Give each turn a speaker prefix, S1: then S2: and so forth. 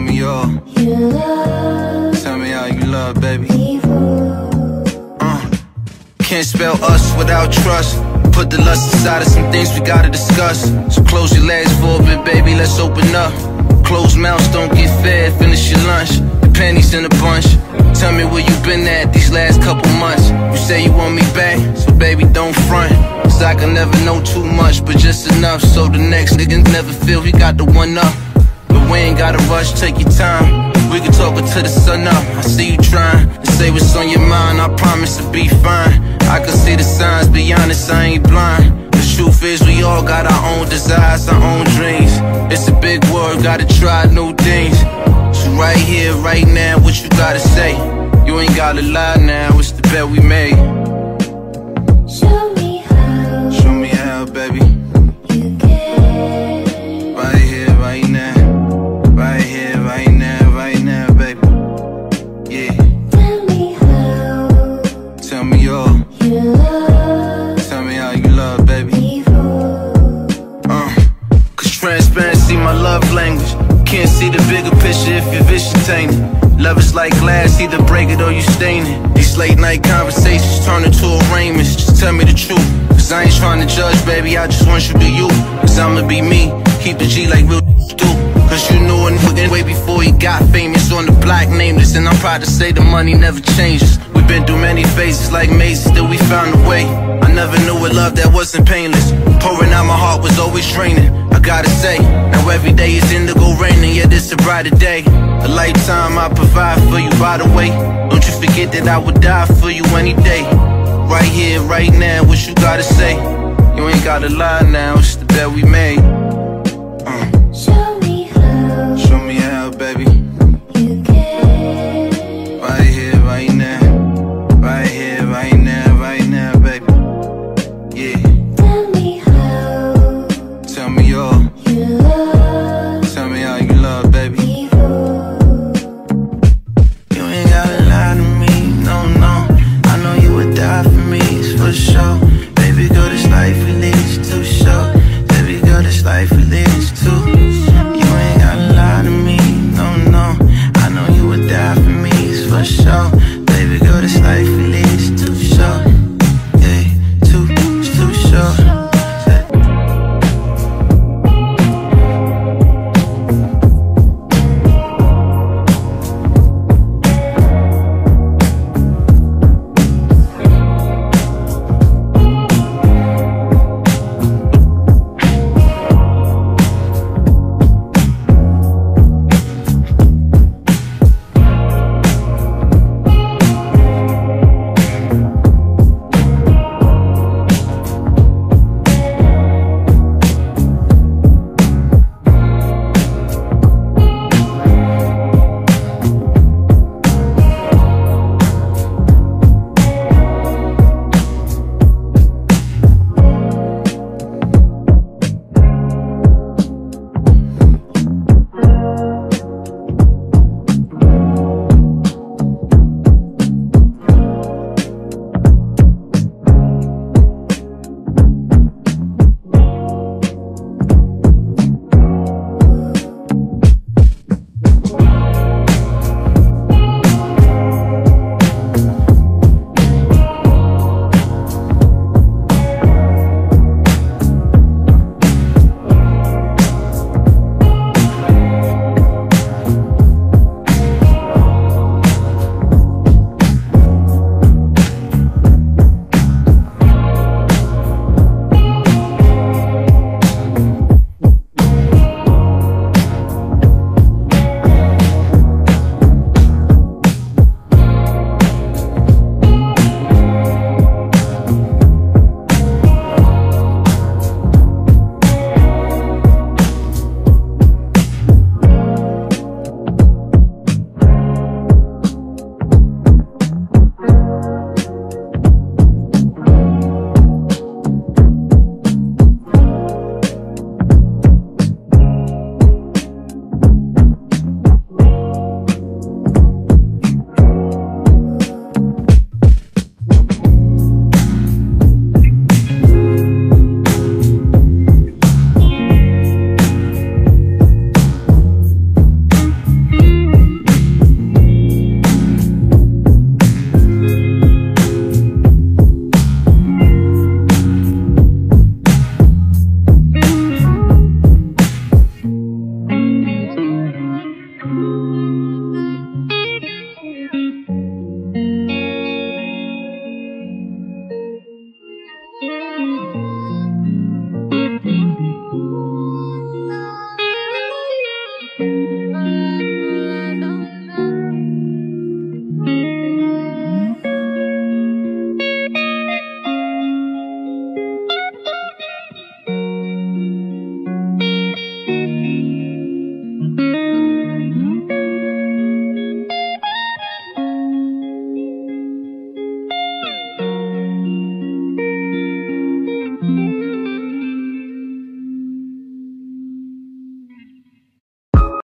S1: me all. Tell me how you love, baby. Can't spell us without trust. Put the lust aside of some things we gotta discuss. So close your legs for a bit, baby, let's open up. Closed mouths don't get fed, finish your lunch. The panties in a bunch. Tell me where you been at these last couple months. You say you want me back, so baby don't front. Cause I can never know too much, but just enough so the next nigga never feel he got the one up. But we ain't gotta rush, take your time. We can talk until the sun up. I see you trying to say what's on your mind. I promise to be fine. I can see the signs, be honest, I ain't blind. The truth is we all got our own desires, our own dreams. It's a big world, gotta try new things. So right here, right now, what you gotta say? You ain't gotta lie now, it's the bet we made.
S2: Show me how.
S1: Show me how, baby.
S2: You can.
S1: Right here, right now. Right here, right now, right now, baby. Yeah.
S2: Tell me how.
S1: Tell me all.
S2: You love.
S1: Tell me how you love, baby. Cause transparency my love language. Can't see the bigger picture if your vision tainted. Love is like glass, either break it or you stain it. These late night conversations turn into arraignments. Just tell me the truth, cause I ain't trying to judge, baby, I just want you to be you. Cause I'ma be me, keep the G like real do. Cause you knew a nigga way before he got famous. On the block nameless, and I'm proud to say the money never changes. We've been through many phases like mazes, still we found a way. I never knew a love that wasn't painless. Pouring out my heart was always draining. I gotta say, now every day is indigo raining, yet it's a brighter day. A lifetime I provide for you, by the way. Don't you forget that I would die for you any day. Right here, right now, what you gotta say? You ain't gotta lie now, it's the bet we made.
S2: Show me how.
S1: Show me how, baby.